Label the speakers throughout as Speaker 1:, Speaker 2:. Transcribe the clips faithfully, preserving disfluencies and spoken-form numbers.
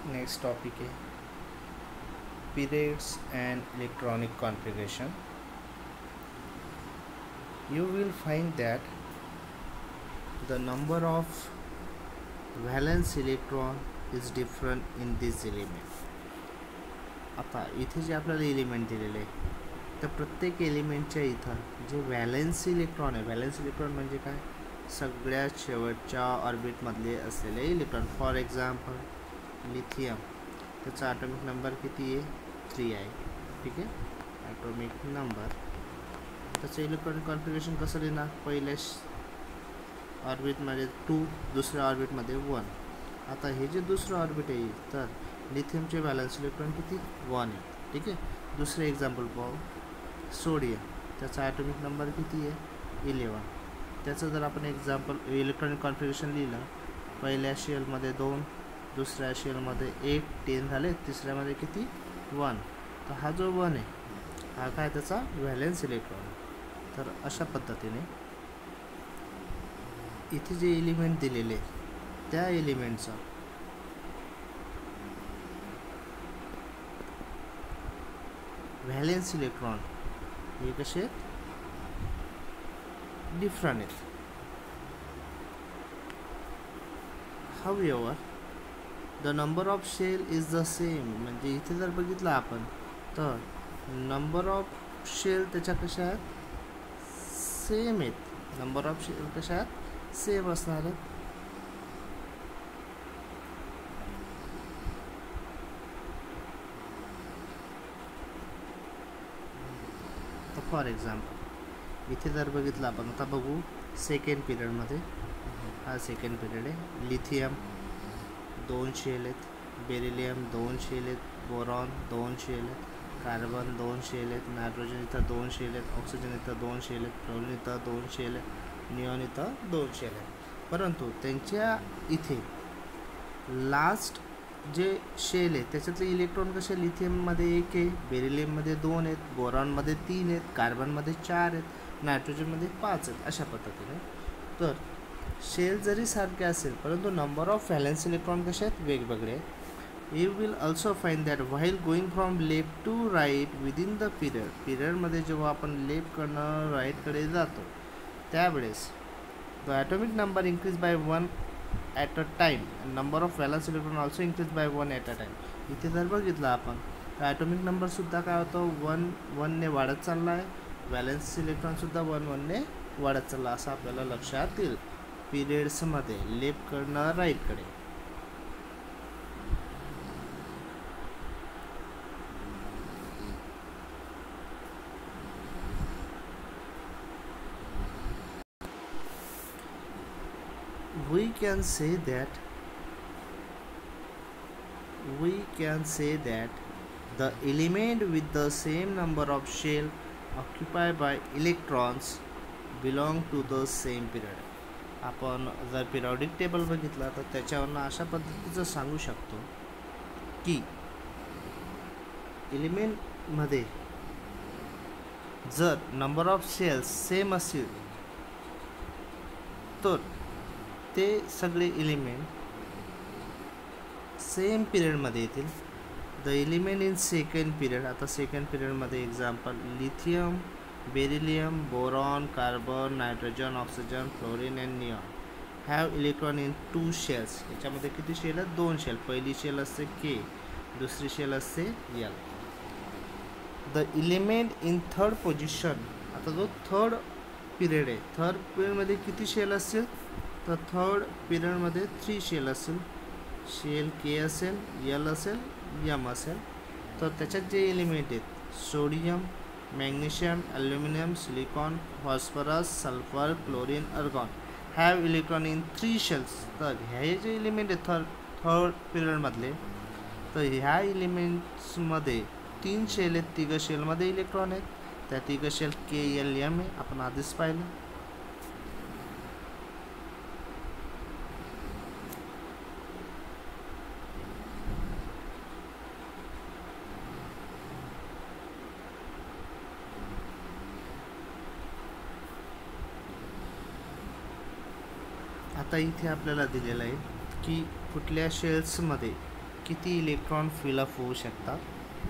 Speaker 1: Next topic है periods and electronic configuration. You will find that the number of valence electron is different in this element. आता इथे जे आपल्याला element दिलेले आहे तर प्रत्येक एलिमेंटच्या इथं जे व्हॅलेन्स इलेक्ट्रॉन आहे, व्हॅलेन्स इलेक्ट्रॉन म्हणजे काय, सगळ्यात शेवटच्या ऑर्बिटमधले असलेले इलेक्ट्रॉन. फॉर एक्झाम्पल लिथियम, त्याचा ॲटॉमिक नंबर किती आहे, थ्री आहे. ठीक आहे, ॲटॉमिक नंबर. त्याचं इलेक्ट्रॉनिक कॉन्फिगरेशन कसं लिहिणार, पहिल्या ऑर्बिटमध्ये टू, दुसऱ्या ऑर्बिटमध्ये वन. आता हे जे दुसरं ऑर्बिट आहे तर लिथियमचे व्हॅलन्स इलेक्ट्रॉन किती, वन आहे. ठीक आहे, दुसरे एक्झाम्पल पाहू, सोडियम, त्याचा ॲटॉमिक नंबर किती आहे, इलेवन. त्याचं जर आपण एक्झाम्पल इलेक्ट्रॉनिक कॉन्फिगरेशन लिहिलं, पहिल्या शेलमध्ये दोन, दुसऱ्या शेलमध्ये एट, टेन झाले, तिसऱ्यामध्ये किती, वन. तर हा जो वन आहे हा काय त्याचा व्हॅलेन्स इलेक्ट्रॉन. तर अशा पद्धतीने इथे जे एलिमेंट दिलेले त्या एलिमेंटचा व्हॅलेन्स इलेक्ट्रॉन हे कसे आहेत, डिफरंट आहेत. However the number of shell is the same. म्हणजे इथे जर बघितलं आपण तर नंबर ऑफ शेल त्याच्या कशा आहेत, सेम आहेत. नंबर ऑफ शेल कशा आहेत, सेम असणार आहेत. तर फॉर एक्झाम्पल इथे जर बघितलं आपण, आता बघू सेकंड पिरियडमध्ये, हा सेकंड पिरियड आहे. लिथियम दोन शेल आहेत, बेरिलियम दोन शेल आहेत, बोरॉन दोन शेल आहेत, कार्बन दोन शेल आहेत, नायट्रोजन इथं दोन शेल आहेत, ऑक्सिजन इथं दोन शेल आहेत, फ्लोरीन इथं दोन शेल आहेत, निऑन इथं दोन शेल आहेत. परंतु त्यांच्या इथे लास्ट जे शेल आहे त्याच्यातले इलेक्ट्रॉन कसे, लिथियममध्ये एक आहे, बेरिलियममध्ये दोन आहेत, बोरॉनमध्ये तीन आहेत, कार्बनमध्ये चार आहेत, नायट्रोजनमध्ये पाच आहेत. अशा पद्धतीने तर शेल जरी सारखे असेल परंतु नंबर ऑफ व्हॅलेन्स इलेक्ट्रॉन कसे आहेत, वेगवेगळे आहेत. You will also find that while going from left to right within the period. पिरियडमध्ये जेव्हा आपण लेफ्टकडनं राईटकडे जातो त्यावेळेस the atomic number increase by one at a time, number of valence electron also increase by one at a time. इथे जर बघितलं आपण तर ॲटॉमिक नंबरसुद्धा काय होतो, वन वनने वाढत चालला आहे, व्हॅलेन्स इलेक्ट्रॉनसुद्धा वन वनने वाढत चालला, असं आपल्याला लक्षात येईल पिरियड्समध्ये लेफ्टकडनं राईटकडे. we can say that we can say that the element with the same number of shell occupied by electrons belong to the same period. आपण जर पिरियॉडिक टेबल बघितला तर त्याच्यावरनं अशा पद्धतीचं सांगू शकतो की एलिमेंटमध्ये जर नंबर ऑफ शेल्स सेम असतील तर ते सगळे एलिमेंट सेम पिरियडमध्ये येतील. The element in second period, आता सेकंड पिरियडमध्ये example lithium, beryllium, boron, carbon, nitrogen, oxygen, fluorine and neon have electron in two shells. याच्यामध्ये किती शेल आहेत, दोन शेल. पहिली शेल असते के, दुसरी शेल असते L. The element in third position, आता जो थर्ड पिरियड आहे, थर्ड पिरियडमध्ये किती शेल असतील, तर थर्ड पिरियडमध्ये थ्री शेल असेल. शेल के असेल, यल असेल, यम असेल. तर त्याच्यात जे एलिमेंट आहेत sodium, magnesium, aluminium, silicon, phosphorus, sulphur, chlorine, argon have electron in three shells. तर ह्या जे एलिमेंट आहेत थर्ड थर्ड पिरियडमधले, तर ह्या एलिमेंट्समध्ये तीन शेल आहेत, तिघं शेलमध्ये इलेक्ट्रॉन आहेत. त्या तिघं शेल के एल एम आहे, आपण आधीच पाहिलं. आता इथे आपल्याला दिलेलं आहे की कुठल्या शेल्समध्ये किती इलेक्ट्रॉन फिलअप होऊ शकतात.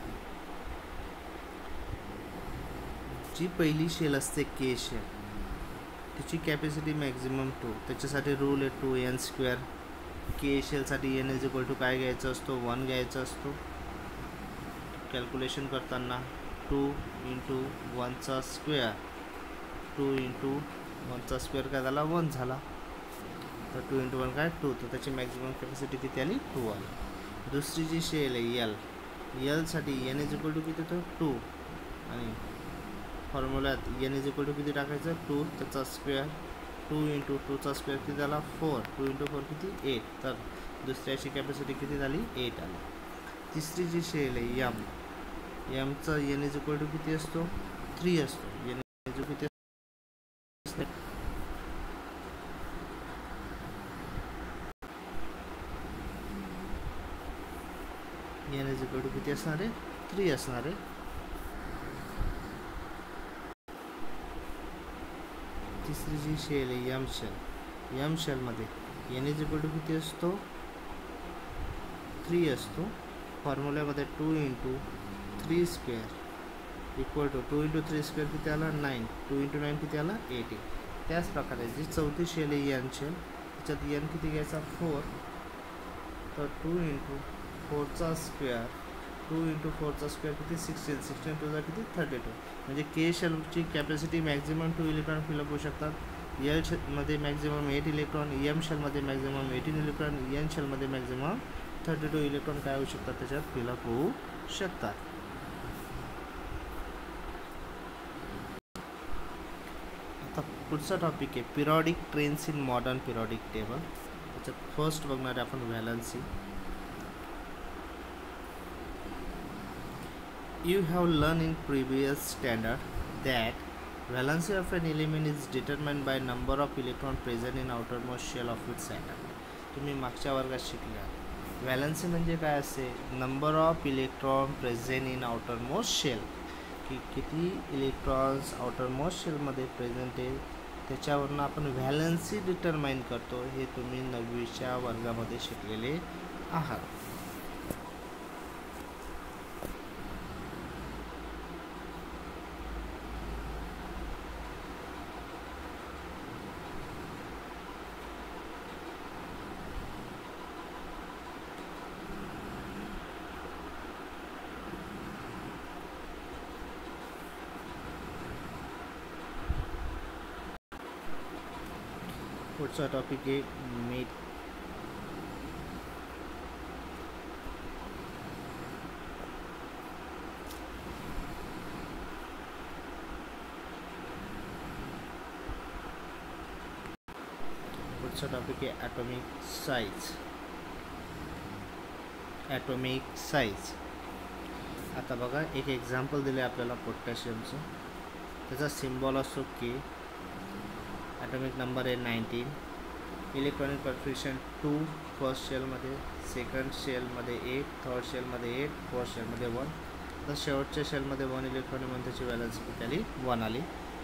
Speaker 1: जी पहिली शेल असते के शेल, तिची कॅपॅसिटी मॅक्झिमम टू. त्याच्यासाठी रूल आहे टू एन स्क्वेअर. के शेलसाठी एन इज इक्वल टू काय घ्यायचं असतो, वन घ्यायचा असतो. कॅल्क्युलेशन करताना टू इंटू वनचा स्क्वेअर, टू इंटू वनचा स्क्वेअर काय झाला, वन झाला. तर टू इंटू वन काय टू, तर त्याची मॅक्झिमम कॅपॅसिटी किती आली, टू आली. दुसरी जी शेल आहे यल, यलसाठी एन इज इक्वल टू किती होतं, टू. आणि फॉर्म्युल्यात एन इज इक्वल टू किती टाकायचं, टू, त्याचा स्क्वेअर. टू इंटू टूचा स्क्वेअर किती झाला, फोर. टू इंटू फोर किती, एट. तर दुसऱ्याची कॅपॅसिटी किती झाली, एट आली. तिसरी जी शेल आहे यम, यमचा एन इज इक्वल टू किती असतो, थ्री असतो. एन इज किती असतो, एन इज इक्वल टू किती असणार आहे, थ्री असणार आहे. तिसरी जी शेल आहे यम शेल, यम शेलमध्ये एन इज इक्वल टू किती असतो, थ्री असतो. फॉर्म्युल्यामध्ये two into three square equal to two into three square किती आला, नाईन. टू इंटू नाईन किती आला, एटी. त्याच प्रकारे जी चौथी शेल आहे एन शेल, त्याच्यात एन किती घ्यायचा, फोर. तर टू इंटू फोरचा स्क्वेअर, टू इंटू फोरचा स्क्वेअर किती, सिक्स्टीन. सिक्स्टीन टूचा किती, थर्टी टू. म्हणजे के शेलची capacity maximum two electron fill up होऊ शकतात. यल शेलमध्ये मॅक्झिमम एट इलेक्ट्रॉन, एम शेलमध्ये मॅक्झिमम एटीन इलेक्ट्रॉन, एन शेलमध्ये मॅक्झिमम थर्टी टू इलेक्ट्रॉन काय होऊ शकतात, त्याच्यात फिलअप होऊ शकतात. आता पुढचा टॉपिक आहे periodic trends in modern periodic table. त्याच्यात फर्स्ट बघणार आहे आपण valency. You have learned in previous standard that valency of an element is determined by number of electron present in outermost shell of its atom. तुम्ही मागच्या वर्गात शिकल्या valency म्हणजे काय असते, number of electron present in outermost shell, की किती electrons outermost शेलमध्ये present आहे त्याच्यावरून आपण व्हॅलन्सी डिटरमाइन करतो. हे तुम्ही नववीच्या वर्गामध्ये शिकलेले आहात. पुढचा टॉपिक आहे मेट पुढचा टॉपिक आहे ॲटॉमिक साईज. ॲटॉमिक साईज आता बघा, एक एक्झाम्पल दिले आपल्याला पोटॅशियमचं. त्याचा सिम्बॉल असतो के. ॲटॉमिक नंबर आहे nineteen. Electronic configuration two first शेलमध्ये, सेकंड शेलमध्ये एट, थर्ड शेलमध्ये एट, फोर्थ शेलमध्ये वन. तर शेवटच्या शेलमध्ये वन इलेक्ट्रॉन म्हणून त्याची व्हॅलन्सी किती आली, वन आली.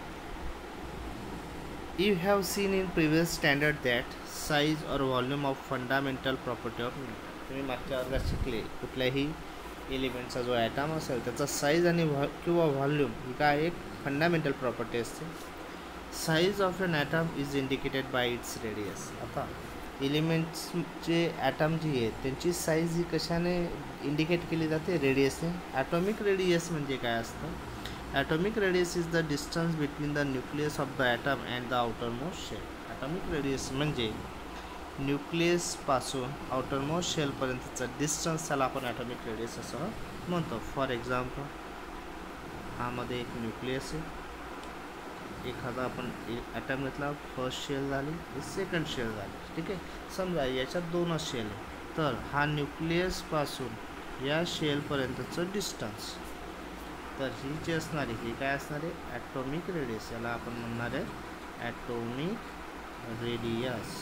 Speaker 1: You have seen in previous standard that size और volume of fundamental property of. तुम्ही मागच्या वर्गात शिकले कुठल्याही एलिमेंटचा जो ॲटम असेल त्याचा साईज आणि व्हॉ किंवा व्हॉल्यूम ही काय एक फंडामेंटल प्रॉपर्टी असते. Size of an atom is indicated by its radius. आता एलिमेंट्सचे ॲटम जी आहेत त्यांची साईज ही कशाने इंडिकेट केली जाते, रेडियसने. ॲटॉमिक रेडियस म्हणजे काय असतं, atomic radius is the distance between the nucleus of the atom and the outermost shell. Atomic radius म्हणजे न्यूक्लियसपासून आउटरमोस्ट शेलपर्यंतचा डिस्टन्स, त्याला आपण ॲटॉमिक रेडियस असं म्हणतो. फॉर एक्झाम्पल, हामध्ये एक न्यूक्लियस आहे, एखादा आपण ॲटम घेतला, फर्स्ट शेल झाली, सेकंड शेल झाली, ठीक आहे. समजा याच्यात दोनच शेल आहे, तर हा न्यूक्लियसपासून या शेलपर्यंतचं डिस्टन्स, तर ही जी असणार आहे ही काय असणार आहे, ॲटॉमिक रेडियस. याला आपण म्हणणार आहे atomic radius.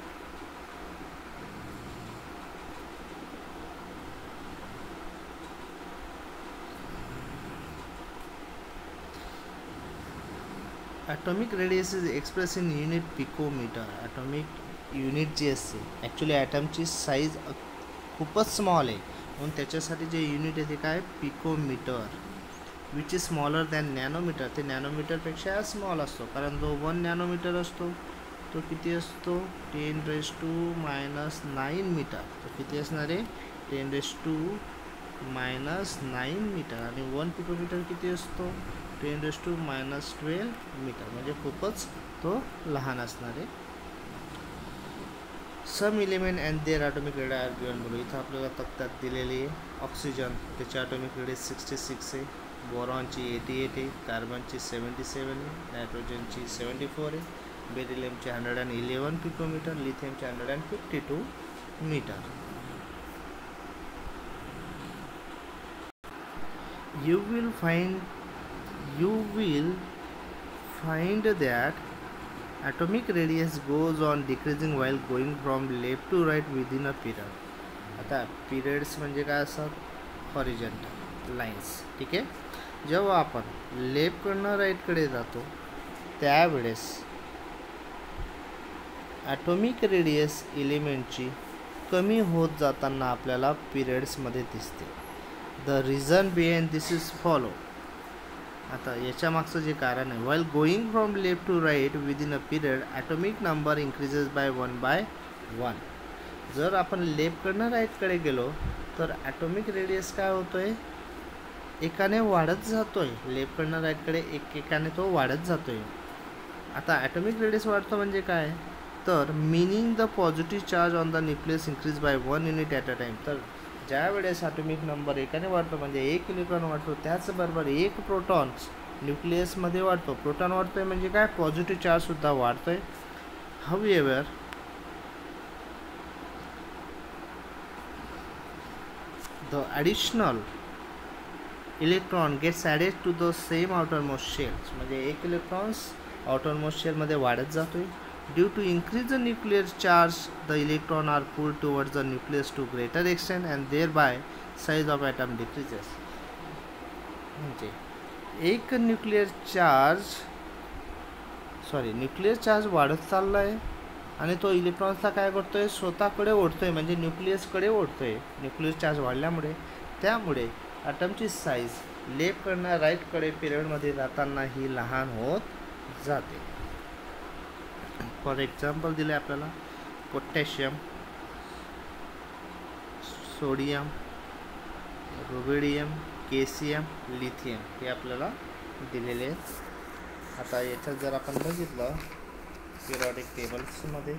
Speaker 1: Atomic radius is express in unit picometre. Atomic unit जी असते, ॲक्च्युली ॲटमची साईज खूपच स्मॉल आहे, म्हणून त्याच्यासाठी जे युनिट आहे ते काय, picometre, which is smaller than nanometre. ते नॅनोमीटरपेक्षा स्मॉल असतो, कारण जो वन नॅनोमीटर असतो तो किती असतो, ten raise to minus nine metre. तो किती असणार आहे, ten raise to minus nine metre. आणि वन पिकोमीटर किती असतो, ten raise to minus twelve metre, म्हणजे खूपच तो लहान असणार आहे. Some element and their atomic radius are given below. इथं आपल्याला तक्त्यात दिलेली आहे. ऑक्सिजन त्याची ॲटॉमिक रेडियस सिक्स्टी सिक्स आहे, बोरॉनची एटी एट आहे, कार्बनची सेवन्टी सेवन आहे, नायट्रोजनची सेवन्टी फोर आहे, बेरिलियमचे हंड्रेड अँड इलेवन पिकोमीटर, लिथियमचे hundred and fifty two metre. You will find you will find that atomic radius goes on decreasing while going from left to right within a period. आता periods म्हणजे काय असतात, horizontal lines. ठीक आहे, जेव्हा आपण लेफ्टकडनं राईटकडे जातो त्यावेळेस ॲटॉमिक रेडियस एलिमेंटची कमी होत जाताना आपल्याला पिरियड्समध्ये दिसते. The reason behind this is follow. आता याच्या मागचं जे कारण आहे, while going from left to right within a period atomic number increases by one by one. जर आपण लेफ्टकडनं राईटकडे गेलो तर ॲटॉमिक रेडियस काय होतो आहे, एकाने वाढत जातो आहे. लेफ्टकडनं राईटकडे एक एकाने तो वाढत जातो आहे. आता ॲटॉमिक रेडियस वाढतो म्हणजे काय, तर meaning the positive charge on the nucleus increase by one unit at a time. तर ज्या वेळेस ॲटॉमिक नंबर एकाने वाढतो म्हणजे एक इलेक्ट्रॉन वाढतो, त्याचबरोबर एक प्रोटॉन्स न्यूक्लियसमध्ये वाढतो. प्रोटॉन वाढतोय म्हणजे काय, पॉझिटिव्ह चार्जसुद्धा वाढतोय. However the additional electron gets added to the same outermost shells. म्हणजे एक इलेक्ट्रॉन्स आउटरमोस्ट शेलमध्ये वाढत जातोय. Due to increase the nuclear charge, the electron are pulled towards the nucleus to greater extent and thereby size of atom decreases. म्हणजे एक nuclear charge sorry nuclear charge वाढत चालला आहे आणि तो इलेक्ट्रॉन्सला काय करतोय, स्वतःकडे ओढतोय, म्हणजे न्यूक्लियसकडे ओढतोय. न्यूक्लियर चार्ज वाढल्यामुळे त्यामुळे ॲटमची साईज लेफ्टकडनं राईटकडे पिरियडमध्ये जाताना ही लहान होत जाते. फॉर एक्झाम्पल दिले आपल्याला potassium, sodium, rubidium, caesium, lithium हे आपल्याला दिलेले आहेत. आता याच्यात जर आपण बघितलं पिरियॉडिक टेबल्समध्ये,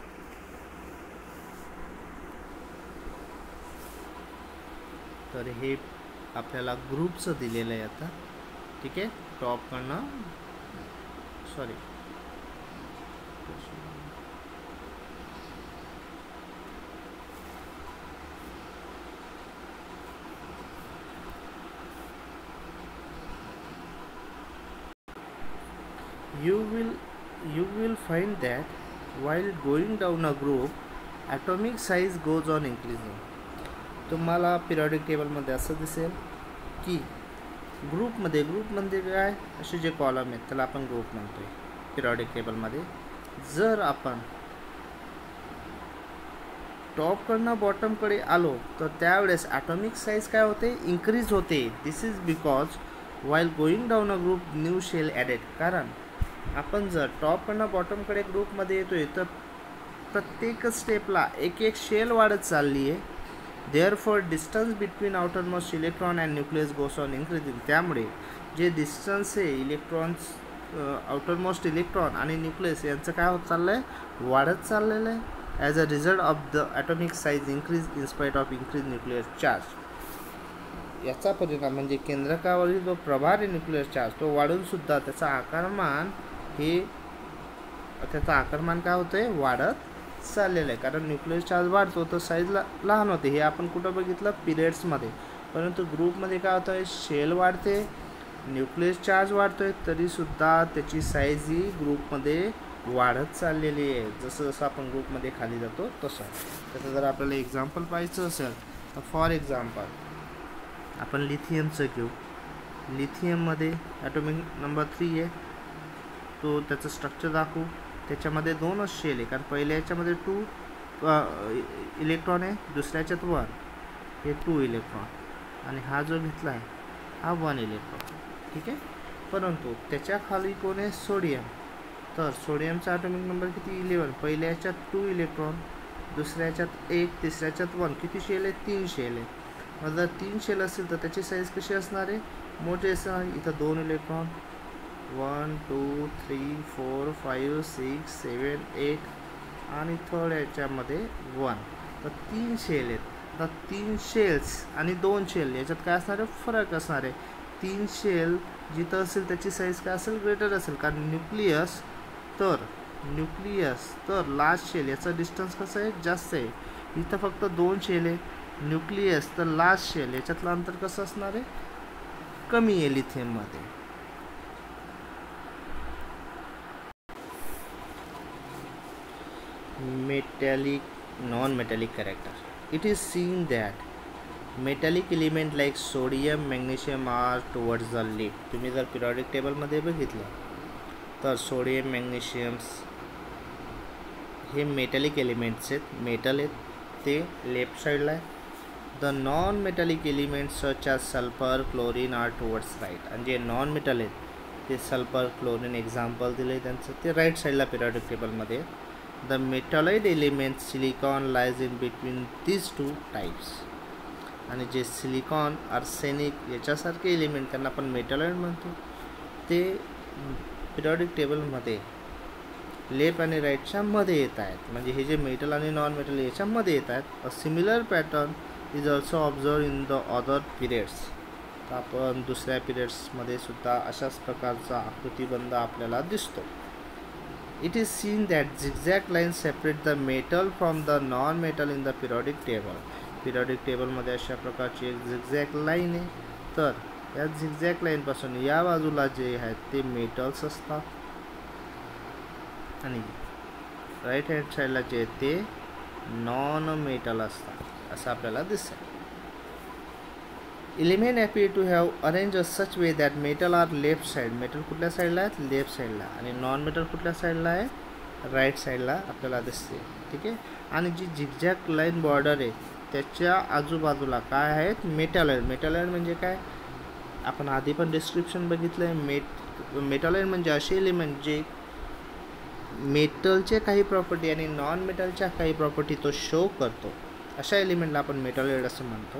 Speaker 1: तर हे आपल्याला ग्रुपचं दिलेलं आहे. आता ठीक आहे, टॉपकडनं sorry you will you will find that while going down a group atomic size goes on increasing. तुम्हाला पिरियॉडिक टेबलमध्ये असं दिसेल की ग्रुपमध्ये ग्रुपमध्ये काय असे जे कॉलम आहेत त्याला आपण ग्रुप म्हणतोय पिरियॉडिक टेबलमध्ये. जर आपण टॉपकडनं बॉटमकडे आलो तर त्यावेळेस ॲटॉमिक साईज काय होते, इन्क्रीज होते. This is because while going down a group new shell added. कारण आपण जर टॉपकडनं बॉटमकडे ग्रुपमध्ये येतोय तर प्रत्येक स्टेपला एक एक शेल वाढत चालली आहे. Therefore distance between outermost electron and nucleus goes on increasing. त्यामुळे जे डिस्टन्स आहे इलेक्ट्रॉन्स आउटरमोस्ट इलेक्ट्रॉन आणि न्यूक्लियस यांचं काय होत चाललं आहे, वाढत चाललेलं आहे. As a result of the atomic size increase in spite of increase nuclear charge. याचा परिणाम म्हणजे केंद्रकावरील जो प्रभार आहे न्यूक्लियर चार्ज तो वाढूनसुद्धा त्याचा आकारमान हे त्याचा आकारमान काय होतं आहे, वाढत चाललेलं आहे. कारण न्यूक्लियर चार्ज वाढतो तर साईजला लहान होते. हे आपण कुठं बघितलं, पिरियड्समध्ये. परंतु ग्रुपमध्ये काय होतं आहे, शेल वाढते, न्यूक्लियर चार्ज वाढतो आहे, तरीसुद्धा त्याची साईज ही ग्रुपमध्ये वाढत चाललेली आहे. जसं जसं आपण ग्रुपमध्ये खाली जातो तसं. त्याचं जर आपल्याला एक्झाम्पल पाहायचं असेल तर फॉर एक्झाम्पल आपण लिथियमचं घेऊ. लिथियममध्ये ॲटॉमिक नंबर थ्री आहे, तो त्याचं स्ट्रक्चर दाखवू. त्याच्यामध्ये दोनच शेल आहे, कारण पहिल्या याच्यामध्ये टू इलेक्ट्रॉन आहे, दुसऱ्याच्यात वन, हे टू इलेक्ट्रॉन, आणि हा जो घेतला आहे हा वन इलेक्ट्रॉन. ठीक आहे. परंतु त्याच्या खाली कोण आहे, सोडियम. तर सोडियमचा ॲटॉमिक नंबर किती, इलेवन. पहिल्या याच्यात टू इलेक्ट्रॉन, दुसऱ्या याच्यात एक, तिसऱ्याच्यात वन. किती शेल आहे, तीन शेल आहे. मग जर तीन शेल असेल तर त्याची साईज कशी असणार आहे, मोठी असणार. इथं दोन electron, one two three four five six seven eight, आणि थर्ड याच्यामध्ये वन. तर तीन शेल आहेत. तर तीन शेल्स आणि दोन शेल याच्यात काय असणार आहे, फरक असणार आहे. तीन शेल जिथं असेल त्याची साईज काय असेल, ग्रेटर असेल, कारण न्यूक्लियस तर न्यूक्लियस तर लास्ट शेल याचं डिस्टन्स कसं आहे, जास्त आहे. इथं फक्त दोन शेल आहे. न्यूक्लियस तर लास्ट शेल याच्यातलं अंतर कसं असणार आहे, कमी आहे लिथियममध्ये. Metallic non metallic character. It is seen that metallic element like sodium magnesium are towards the left. तुम्ही जर पिरियॉडिक टेबलमध्ये बघितलं तर सोडियम मॅग्नेशियम्स हे मेटॅलिक एलिमेंट्स आहेत, मेटल आहेत, ते लेफ्ट साईडला आहे. The non metallic elements such as sulphur chlorine are towards right. आणि जे नॉन मेटल आहेत ते सल्फर क्लोरीन एक्झाम्पल दिले त्यांचं, ते राईट साईडला पिरियॉडिक टेबलमध्ये. The metalloid element silicon lies in between these two types. आणि जे सिलिकॉन, आर्सेनिक याच्यासारखे एलिमेंट त्यांना आपण मेटॉलाइड म्हणतो, ते पिरियॉडिक टेबलमध्ये लेफ्ट आणि राईटच्या मध्ये येत आहेत. म्हणजे हे जे मेटल आणि नॉन मेटल याच्यामध्ये येत आहेत. A similar pattern is also observe in the other periods. तर आपण दुसऱ्या पिरियड्समध्ये सुद्धा अशाच प्रकारचा आकृतिबंध आपल्याला दिसतो. It is seen that zigzag line separate the metal from the non metal in the periodic table. Periodic टेबलमध्ये अशा प्रकारची एक झिगझॅग लाईन आहे. तर या झिगझॅग लाईनपासून या बाजूला जे आहेत ते मेटल्स असतात, आणि राईट हँड साईडला जे आहेत ते नॉन मेटल असतात, असं आपल्याला दिसेल. Element appear to have arrange a such way that metal are left side. Metal कुठल्या साईडला आहेत, लेफ्ट साईडला, आणि नॉन मेटल कुठल्या साईडला आहे, राईट साईडला आपल्याला दिसते. ठीक आहे. आणि जी झिगझॅग लाईन बॉर्डर आहे त्याच्या आजूबाजूला काय आहेत, मेटॉलाइड. मेटॉलाइड म्हणजे काय, आपण आधी पण डिस्क्रिप्शन बघितलं आहे. मेट मेटॉलाइड म्हणजे असे एलिमेंट जे मेटलचे काही प्रॉपर्टी आणि नॉन मेटलच्या काही प्रॉपर्टी तो शो करतो, अशा एलिमेंटला आपण मेटॉलाइड असं म्हणतो.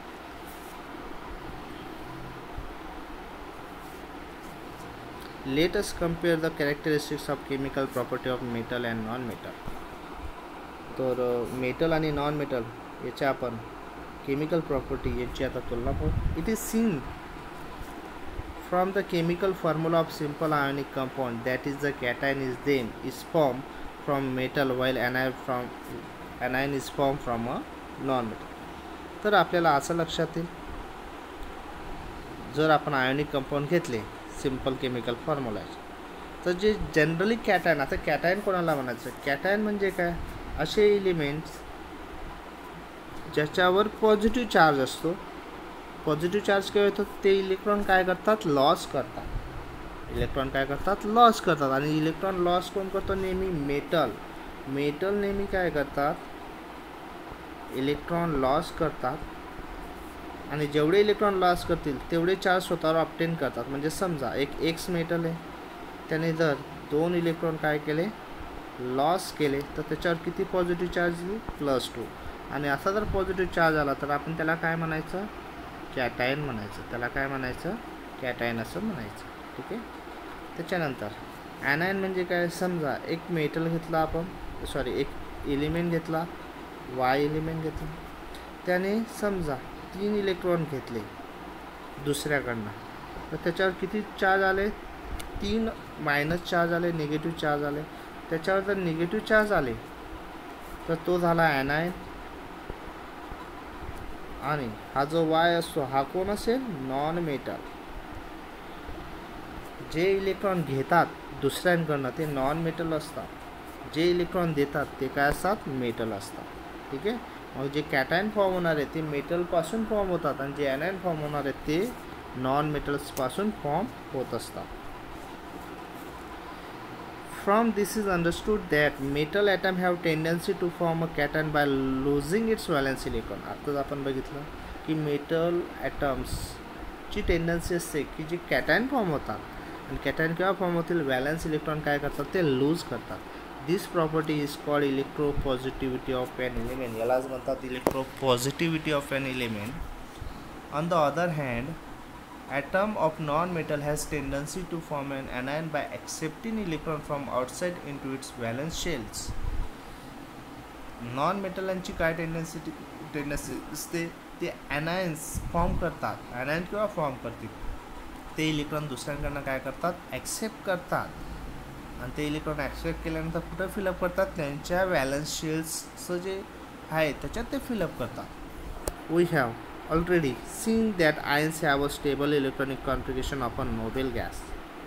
Speaker 1: Let us compare the characteristics of chemical property of metal and non metal. तर मेटल आणि नॉन मेटल याच्या आपण केमिकल प्रॉपर्टी यांची आता तुलना करू. It is seen from the chemical formula of simple ionic compound that is the cation is then is form from metal while anion from anion is form from a non metal. तर आपल्याला असं लक्षात येईल, जर आपण ionic compound घेतले simple chemical फॉर्म्युलाचे, तर जे जनरली कॅटायन, आता कॅटायन कोणाला म्हणायचं, कॅटायन म्हणजे काय, असे एलिमेंट्स ज्याच्यावर पॉझिटिव्ह चार्ज असतो. पॉझिटिव्ह चार्ज काय होतं, ते इलेक्ट्रॉन काय करतात, लॉस करतात. इलेक्ट्रॉन काय करतात, लॉस करतात. आणि इलेक्ट्रॉन लॉस कोण करतो, नेहमी मेटल. मेटल नेहमी काय करतात, इलेक्ट्रॉन लॉस करतात. आणि जेवढे इलेक्ट्रॉन लॉस करतील तेवढे चार्ज स्वतःवर ऑब्टेन करतात. म्हणजे समजा एक एक्स मेटल आहे, त्याने जर दोन इलेक्ट्रॉन काय केले, लॉस केले, तर त्याच्यावर किती पॉझिटिव्ह चार्ज येईल, प्लस टू. आणि असा जर पॉझिटिव्ह चार्ज आला तर आपण त्याला काय म्हणायचं, कॅटायन म्हणायचं. त्याला काय म्हणायचं, कॅटायन असं म्हणायचं. ठीक आहे. त्याच्यानंतर ॲनायन म्हणजे काय, समजा एक मेटल घेतला आपण, सॉरी एक एलिमेंट घेतला, वाय एलिमेंट घेतला, त्याने समजा तीन इलेक्ट्रॉन घेतले दुसऱ्याकडनं, तर त्याच्यावर किती चार्ज आले, तीन मायनस चार्ज आले, निगेटिव्ह चार्ज आले. त्याच्यावर जर निगेटिव्ह चार्ज आले तर तो झाला ॲनायन. आणि हा जो वाय असतो हा कोण असेल, नॉन मेटल. जे इलेक्ट्रॉन घेतात दुसऱ्यांकडनं ते नॉन मेटल असतात, जे इलेक्ट्रॉन देतात ते काय असतात, मेटल असतात. ठीक आहे. मग जे कॅटायन फॉर्म होणार आहे ते मेटलपासून फॉर्म होतात, आणि जे ॲनायन फॉर्म होणार आहेत ते नॉन मेटल्सपासून फॉर्म होत असतात. From this is understood that metal atom have tendency to form a cation by losing its valence electron. आताच आपण बघितलं की मेटल ॲटम्सची टेंडन्सी असते की जे कॅटायन फॉर्म होतात आणि कॅटायन केव्हा फॉर्म होतील, व्हॅलन्स इलेक्ट्रॉन काय करतात ते लूज करतात. This property is called electropositivity of an element. यालाच म्हणतात electropositivity of an element. On the other hand, atom of non-metal has tendency to form an anion by accepting electron from outside into its valence shells. non-metalanची काय tendency tendency असते, ते anions form करतात. anion किंवा form करतील ते electron दुसऱ्यांकडनं काय करतात, ॲक्सेप्ट करतात आणि ते इलेक्ट्रॉन ॲक्सेप्ट केल्यानंतर कुठं फिलअप करतात, त्यांच्या व्हॅलन्स शेल्सचं जे आहे त्याच्यात ते फिलअप करतात. We have already seen that ions have a stable electronic configuration of a noble gas.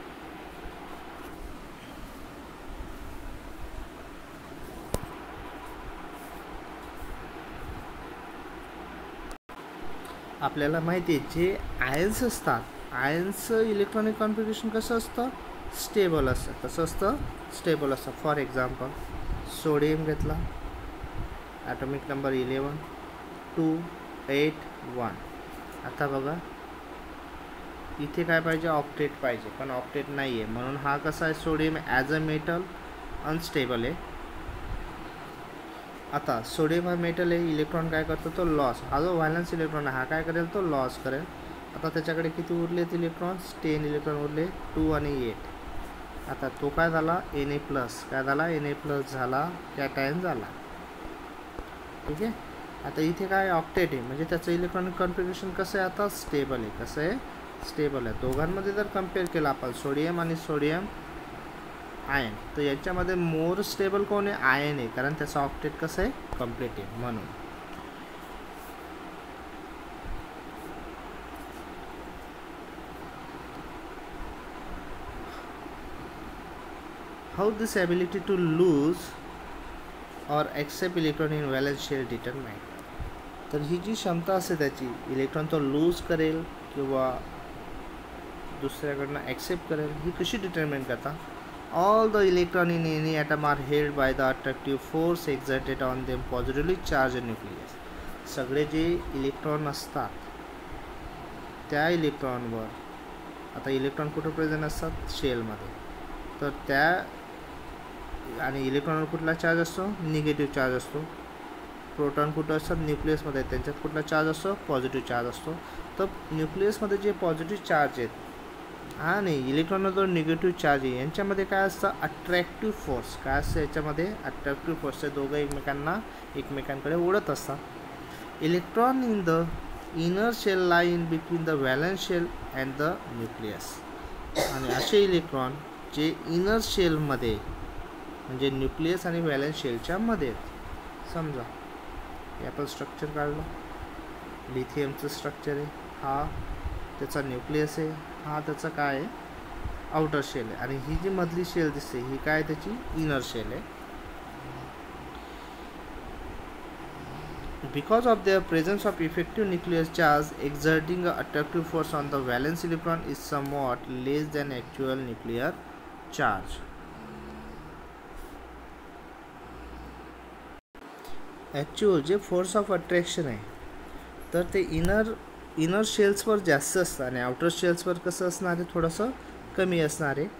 Speaker 1: आपल्याला माहिती आहे जे आयन्स असतात, आयन्सचं इलेक्ट्रॉनिक कॉन्फिगरेशन कसं असतं, स्टेबल असतं. कसं असतं, स्टेबल असतं. फॉर एक्झाम्पल सोडियम घेतला, atomic number eleven two eight one. आता बघा इथे काय पाहिजे, ऑक्टेट पाहिजे, पण ऑक्टेट नाही आहे म्हणून हा कसा आहे, sodium as a metal unstable आहे. आता सोडियम हा मेटल आहे, इलेक्ट्रॉन काय करतो तो लॉस. हा जो व्हॅलन्स इलेक्ट्रॉन आहे हा काय करेल, तो लॉस करेल. आता त्याच्याकडे किती उरलेत इलेक्ट्रॉन्स, टेन इलेक्ट्रॉन उरले, टू आणि एट. आता तो काय झाला, एन ए प्लस. काय झाला, एन ए प्लस झाला, कॅटायन झाला. ठीक आहे. आता इथे काय ऑक्टेट आहे म्हणजे त्याचं इलेक्ट्रॉनिक कॉन्फिगरेशन कसं आहे, आता स्टेबल आहे. कसं आहे, स्टेबल आहे. दोघांमध्ये जर कम्पेअर केलं आपण सोडियम आणि सोडियम आयन, तर याच्यामध्ये मोर स्टेबल कोण आहे, आयन आहे, कारण त्याचं ऑक्टेट कसं आहे, कम्प्लीट आहे म्हणून. How this ability to lose और accept electron in valence shell determine. तर ही जी क्षमता असते त्याची, इलेक्ट्रॉन तो लूज करेल किंवा दुसऱ्याकडनं ॲक्सेप्ट करेल, ही कशी डिटरमाइन करता. All the electron in any atom are held by the attractive force exerted on them positively charge nucleus. सगळे जे इलेक्ट्रॉन असतात त्या इलेक्ट्रॉनवर, आता इलेक्ट्रॉन कुठं प्रेझेंट असतात, शेलमध्ये, तर त्या आणि इलेक्ट्रॉनवर कुठला चार्ज असतो, निगेटिव्ह चार्ज असतो. प्रोटॉन कुठं असतात, न्यूक्लियसमध्ये, त्यांच्यात कुठला चार्ज असतो, पॉझिटिव्ह चार्ज असतो. तर न्यूक्लियसमध्ये जे पॉझिटिव्ह चार्ज आहेत आणि इलेक्ट्रॉनवर जो निगेटिव्ह चार्ज आहे यांच्यामध्ये काय असतं, अट्रॅक्टिव्ह फोर्स. काय असतं याच्यामध्ये, अट्रॅक्टिव्ह फोर्स. ते दोघं एकमेकांना एकमेकांकडे ओढत असतात. Electron in the inner shell lie in between the valence shell and the nucleus. आणि असे इलेक्ट्रॉन जे इनर शेलमध्ये म्हणजे न्यूक्लियस आणि व्हॅलन्स शेलच्या मध्ये. समजा हे आपण स्ट्रक्चर काढलं, लिथियमचं स्ट्रक्चर आहे, हा त्याचा न्यूक्लियस आहे, हा त्याचा काय आहे, आउटर शेल आहे, आणि ही जी मधली शेल दिसते ही काय त्याची इनर शेल आहे. Because of their presence of effective nuclear charge exerting a attractive force on the valence electron is somewhat less than actual nuclear charge. Actual जे फोर्स ऑफ अट्रॅक्शन आहे तर ते इनर इनर शेल्सवर जास्त असतं आणि outer शेल्सवर कसं असणार आहे, थोडंसं कमी असणार आहे.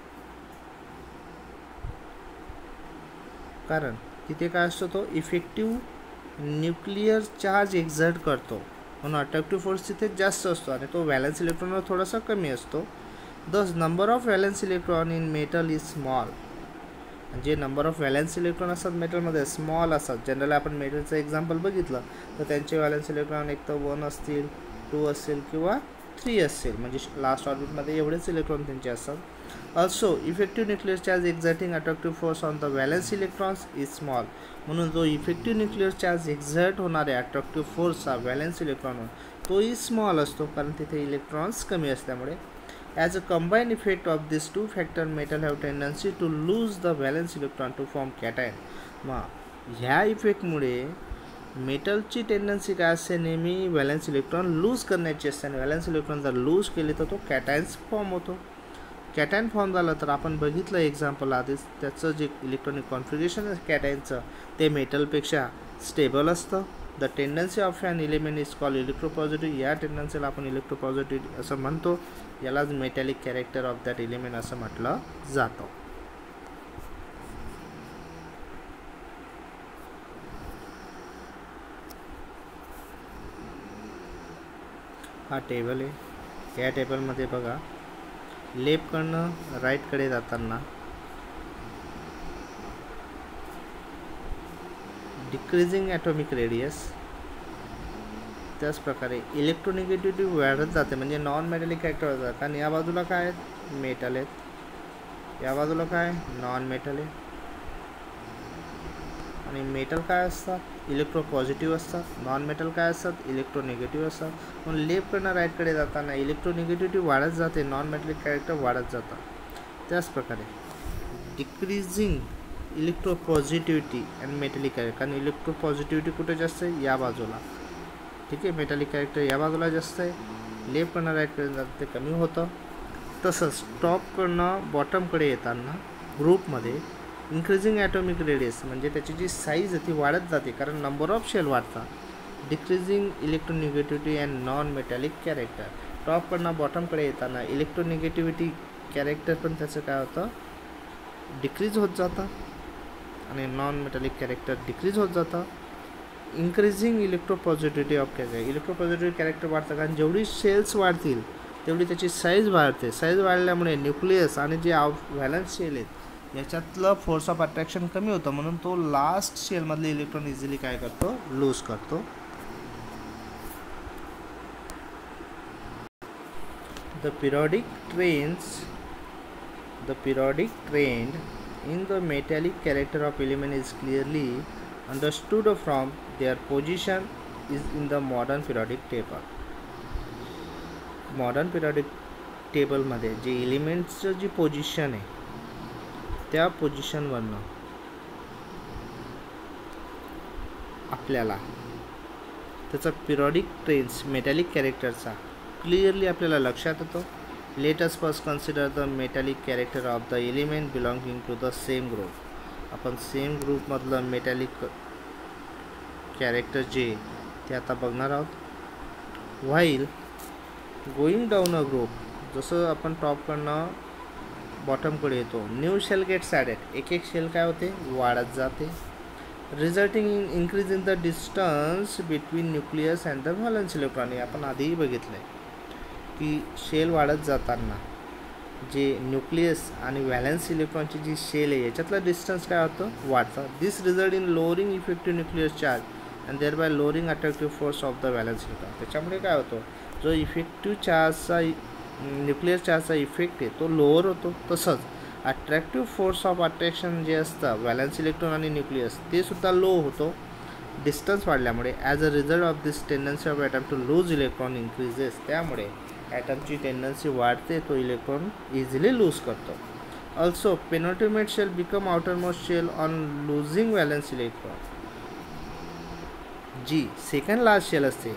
Speaker 1: कारण तिथे काय असतो, तो इफेक्टिव्ह न्यूक्लियर चार्ज एक्झर्ट करतो म्हणून अट्रॅक्टिव्ह फोर्स तिथे जास्त असतो आणि तो व्हॅलन्स इलेक्ट्रॉनवर थोडासा कमी असतो. Thus number of valence electron in metal is small. जे नंबर ऑफ व्हॅलन्स इलेक्ट्रॉन असतात मेटलमध्ये स्मॉल असतात. जनरली आपण मेटलचं एक्झाम्पल बघितलं तर त्यांचे व्हॅलन्स इलेक्ट्रॉन एक तर वन असतील, टू असतील किंवा थ्री असतील, म्हणजे लास्ट ऑर्बिटमध्ये एवढेच इलेक्ट्रॉन त्यांचे असतात. Also effective nuclear charge exerting attractive force on the valence electrons is small. म्हणून जो इफेक्टिव्ह न्यूक्लियर चार्ज एक्झर्ट होणारे अट्रॅक्टिव्ह फोर्सचा व्हॅलन्स इलेक्ट्रॉनवर तोही स्मॉल असतो, कारण तिथे इलेक्ट्रॉन्स कमी असल्यामुळे. As a combined effect of these two factors, metal have tendency to lose the valence electron to form cation. मग ह्या इफेक्टमुळे मेटलची टेंडन्सी काय असते, नेहमी व्हॅलन्स इलेक्ट्रॉन लूज करण्याची असते आणि व्हॅलन्स इलेक्ट्रॉन जर लूज केले तर तो कॅटायन्स फॉर्म होतो. कॅटायन फॉर्म झालं तर आपण बघितलं एक्झाम्पल आधीच, त्याचं जे इलेक्ट्रॉनिक कॉन्फिगरेशन आहे कॅटायनचं ते मेटलपेक्षा स्टेबल असतं. The tendency of an element is called electropositive. या टेंडन्सीला आपण इलेक्ट्रोपॉझिटिव्ह असं म्हणतो. यालाच metallic character of that element असं म्हटलं जातं. हा टेबल आहे. या टेबलमध्ये बघा, लेफ्टकडनं राईटकडे जाताना डिक्रीजिंग ॲटॉमिक रेडियस, त्याच प्रकारे इलेक्ट्रोनिगेटिव्हिटी वाढत जाते, म्हणजे नॉन मेटॅलिक कॅरेक्टर होतात. कारण या बाजूला काय आहेत, मेटल आहेत, या बाजूला काय नॉन मेटल आहे. आणि मेटल काय असतात, इलेक्ट्रो पॉझिटिव्ह असतात. नॉन मेटल काय असतात, इलेक्ट्रोनिगेटिव्ह असतात. पण लेफ्टकडनं राईटकडे जाताना इलेक्ट्रोनिगेटिव्हिटी वाढत जाते, नॉन मेटॅलिक कॅरेक्टर वाढत जातात. त्याच प्रकारे decreasing electropositivity and metallic character, कारण इलेक्ट्रो पॉझिटिव्हिटी कुठे जास्त आहे, या बाजूला. ठीक आहे, मेटॅलिक कॅरेक्टर या बाजूला जास्त आहे, लेफ्टकडनं राईटकडे जातं ते कमी होतं. तसंच टॉपकडनं बॉटमकडे येताना ग्रुपमध्ये इन्क्रीजिंग ॲटॉमिक रेडियस, म्हणजे त्याची जी साईज आहे ती वाढत जाते, कारण नंबर ऑफ शेल वाढतात. Decreasing electronegativity and non metallic character, टॉपकडनं बॉटमकडे येताना इलेक्ट्रोनिगेटिव्हिटी कॅरेक्टर पण त्याचं काय होतं, डिक्रीज होत जातं. आणि नॉन मेटॅलिक कॅरेक्टर डिक्रीज होत जातं. Increasing electropositivity of character, electropositive character वाढतं, कारण जेवढी शेल्स वाढतील तेवढी त्याची साईज वाढते. साईज वाढल्यामुळे न्यूक्लियस आणि जे व्हॅलन्स शेल आहेत याच्यातलं फोर्स ऑफ अट्रॅक्शन कमी होतं, म्हणून तो लास्ट शेलमधले इलेक्ट्रॉन इझिली काय करतो, लूज करतो. The periodic trends the periodic trend in the metallic character of element is clearly understood from their position is in the modern periodic table. modern periodic table मध्ये जे एलिमेंट्सचं जी position आहे त्या पोझिशनवरनं आपल्याला त्याचा पिरियडिक ट्रेंड्स मेटॅलिक कॅरेक्टरचा clearly आपल्याला लक्षात येतो. Let us first consider the metallic character of the element belonging to the same group. आपण सेम ग्रुपमधलं मेटॅलिक कॅरेक्टर जे ते आता बघणार आहोत. While going down a group, जसं आपण टॉपकडनं बॉटमकडे येतो, न्यू शेल गेट्स ॲडेड, एक एक शेल काय होते, वाढत जाते. Resulting in increase in the distance between nucleus and the valence electron. आपण आधीही बघितलं आहे की शेल वाढत जाताना जे न्यूक्लियस आणि व्हॅलन्स इलेक्ट्रॉनची जी शेल आहे याच्यातला डिस्टन्स काय होतं, वाढतं. This result in lowering effective nucleus charge and thereby lowering attractive force of the valence electron. त्याच्यामुळे काय होतं, जो इफेक्टिव्ह चार्जचा न्यूक्लियस चार्जचा इफेक्ट आहे तो लोअर होतो. तसंच अट्रॅक्टिव्ह फोर्स ऑफ अट्रॅक्शन जे असतं व्हॅलन्स इलेक्ट्रॉन आणि न्यूक्लियस ते सुद्धा लो होतो डिस्टन्स वाढल्यामुळे. As a result of this tendency of atom to lose electron increases, त्यामुळे ॲटमची टेंडन्सी वाढते, तो इलेक्ट्रॉन इझिली लूज करतो. Also penultimate shell become outermost shell on losing valence electron. जी सेकंड लास्ट शेल असते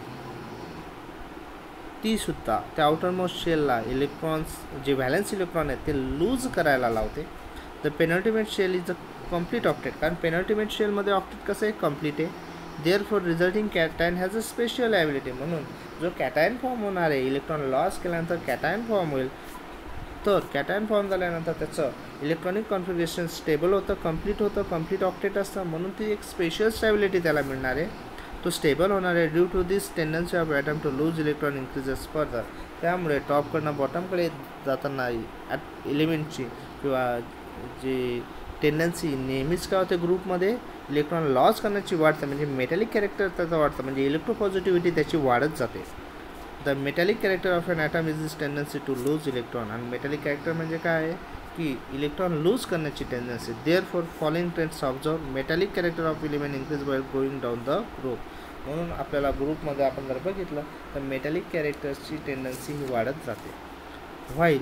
Speaker 1: ती सुद्धा त्या आउटरमोस्ट शेलला इलेक्ट्रॉन्स जे व्हॅलन्स इलेक्ट्रॉन आहेत ते लूज करायला लावते. The penultimate shell is a complete octet, कारण पेनल्टिमेट शेलमध्ये ऑक्टेट कसं आहे, कम्प्लीट आहे. There for resulting cation has a special ability, म्हणून जो कॅटायन फॉर्म होणार आहे, इलेक्ट्रॉन लॉस केल्यानंतर कॅटायन फॉर्म होईल, तर कॅटायन फॉर्म झाल्यानंतर त्याचं इलेक्ट्रॉनिक कॉन्फिगरेशन स्टेबल होतं, कम्प्लीट होतं, कम्प्लीट ऑक्टेट असतं, म्हणून ती एक स्पेशल स्टॅबिलिटी त्याला मिळणार आहे, तो स्टेबल होणार आहे. Due to this tendency of atom to lose electron increases further, त्यामुळे टॉपकडनं बॉटमकडे जाताना एलिमेंटची किंवा जी टेंडन्सी नेहमीच काय होते, ग्रुपमध्ये इलेक्ट्रॉन लॉस करण्याची वाढते, म्हणजे मेटॅलिक कॅरेक्टर त्याचं वाढतं, म्हणजे इलेक्ट्रोपॉझिटिव्हिटी त्याची वाढत जाते. The metallic character of an atom is this tendency to lose electron. आणि मेटॅलिक कॅरेक्टर म्हणजे काय आहे की इलेक्ट्रॉन लूज करण्याची tendency. Therefore following trends observe metallic character of element increase by going down the group. म्हणून आपल्याला ग्रुपमध्ये आपण जर बघितलं तर मेटॅलिक कॅरेक्टर्सची टेंडन्सी ही वाढत जाते. While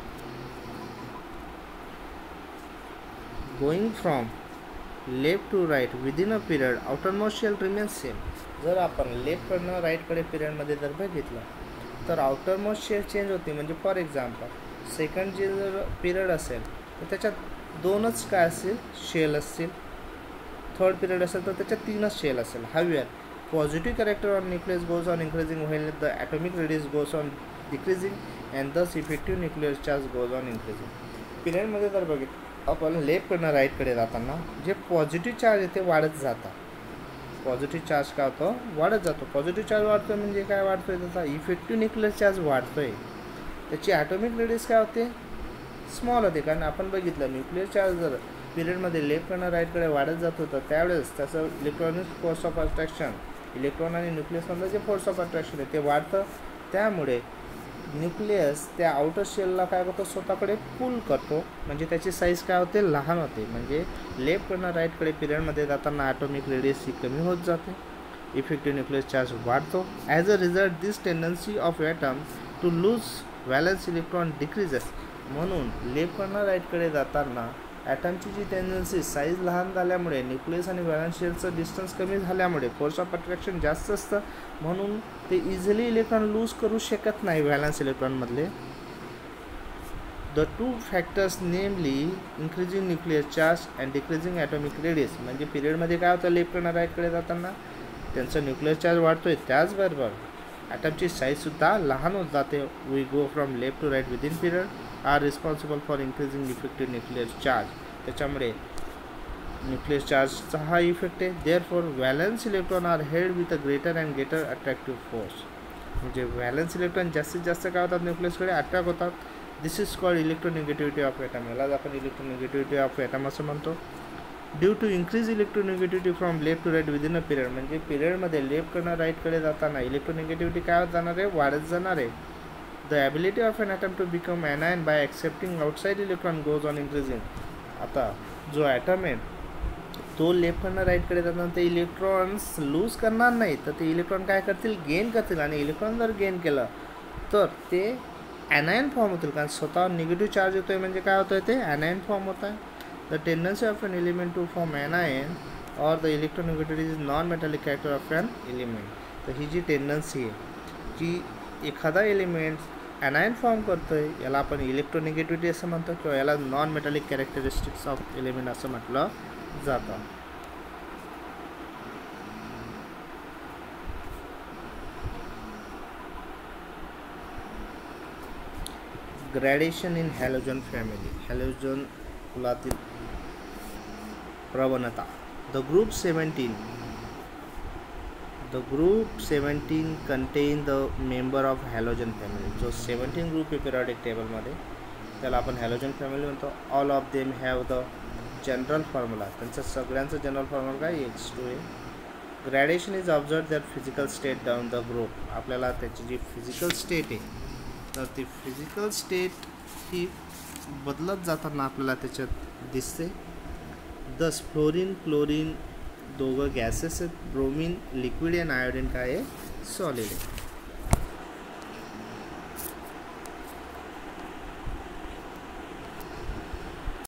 Speaker 1: going from left to right within a period outermost shell remains same. जर आपण लेफ्टकडनं राईटकडे पिरियडमध्ये जर बघितलं तर आउटरमोस्ट शेल चेंज होते. म्हणजे फॉर एक्झाम्पल सेकंड जे जर पिरियड असेल तर त्याच्यात दोनच काय असेल शेल असतील. थर्ड पिरियड असेल तर त्याच्यात तीनच शेल असेल. However positive character on nucleus goes on increasing while the atomic radius goes on decreasing and thus effective nuclear charge goes on increasing. पिरियडमध्ये जर बघितलं आपण लेफ्टकडनं राईटकडे जाताना जे पॉझिटिव्ह चार्ज आहे ते वाढत जातात. पॉझिटिव्ह चार्ज काय होतं वाढत जातो. पॉझिटिव्ह चार्ज वाढतो म्हणजे काय वाढतोय त्याचा इफेक्टिव्ह न्यूक्लियर चार्ज वाढतोय. त्याची ॲटॉमिक रेडियस काय होते स्मॉल होते. कारण आपण बघितलं न्यूक्लियर चार्ज जर पिरियडमध्ये लेफ्टकडनं राईटकडे वाढत जात होतं त्यावेळेस त्याचं electronic force of attraction electron आणि न्यूक्लियसमधलं जे फोर्स ऑफ अट्रॅक्शन आहे ते वाढतं. त्यामुळे न्यूक्लियस त्या आउटर शेलला काय करतो स्वतःकडे पुल करतो. म्हणजे त्याची साईज काय होते लहान होते. म्हणजे लेफ्टकडनं राईटकडे पिरियडमध्ये जाताना ॲटॉमिक रेडियस ही कमी होत जाते. इफेक्टिव्ह न्यूक्लियर चार्ज वाढतो. As a result this tendency of atom to lose valence electron decreases. म्हणून लेफ्टकडनं राईटकडे जाताना ॲटमची जी टेंडन्सी साईज लहान झाल्यामुळे न्यूक्लियस आणि व्हॅलन्स शेलचं डिस्टन्स कमी झाल्यामुळे फोर्स ऑफ अट्रॅक्शन जास्त असतं. म्हणून ते इझिली इलेक्ट्रॉन लूज करू शकत नाही व्हॅलन्स इलेक्ट्रॉनमधले. The two factors namely increasing nuclear charge and decreasing atomic radius. म्हणजे पिरियडमध्ये काय होतं लेफ्टकडनं राईटकडे जाताना त्यांचा न्यूक्लियर चार्ज वाढतोय त्याचबरोबर ॲटमची साईजसुद्धा लहान होत जाते. We go from left to right within period are responsible for increasing effective nuclear charge. त्याच्यामुळे न्यूक्लियर चार्जचा हा इफेक्ट आहे. Therefore valence electron are held with a greater and greater attractive force. म्हणजे व्हॅलन्स इलेक्ट्रॉन जास्तीत जास्त काय होतात न्यूक्लियसकडे अट्रॅक्ट होतात. This is called electronegativity of atom. यालाच आपण इलेक्ट्रोनिगेटिव्हिटी ऑफ ॲटम असं म्हणतो. Due to increase electronegativity from left to right within a period. म्हणजे पिरियडमध्ये लेफ्टकडनं राईटकडे जाताना इलेक्ट्रोनिगेटिव्हिटी काय होत जाणार आहे वाढत जाणार आहे. The ability of an atom to become anion by accepting outside electron goes on increasing. आता जो ॲटम आहे तो लेफ्टकडनं राईटकडे जाताना ते इलेक्ट्रॉन्स लूज करणार नाही तर ते इलेक्ट्रॉन काय करतील गेन करतील. आणि इलेक्ट्रॉन जर गेन केलं तर ते ॲनायन फॉर्म होतील. कारण स्वतः निगेटिव्ह चार्ज येतो आहे म्हणजे काय होतं आहे ते ॲनायन फॉर्म होत आहे. The tendency of an element to form anion or the electronegativity is non metallic character of an element. तर ही जी टेंडन्सी आहे की एखादा एलिमेंट ॲनायन फॉर्म करतो आहे याला आपण इलेक्ट्रोनिगेटिव्हिटी असं म्हणतो किंवा याला non metallic characteristics of element असं म्हटलं जातं. Gradation in halogen family. Halogen कुलातील प्रवणता. The group seventeen the group seventeen contain the member of halogen family. जो सेवन्टीन ग्रुप आहे पिरियडिक टेबलमध्ये त्याला आपण हॅलोजन फॅमिली म्हणतो. All of them have the general formula. त्यांचं सगळ्यांचं जनरल फॉर्म्युला काय X two A. Gradation is observe that physical state down the group. आपल्याला त्याची जी फिजिकल स्टेट आहे तर ती फिजिकल स्टेट ही बदलत जाताना आपल्याला त्याच्यात दिसते. दस फ्लोरीन क्लोरीन दोघं गॅसेस आहेत. ब्रोमीन लिक्विड आणि आयोडीन काय आहे सॉलिड आहे.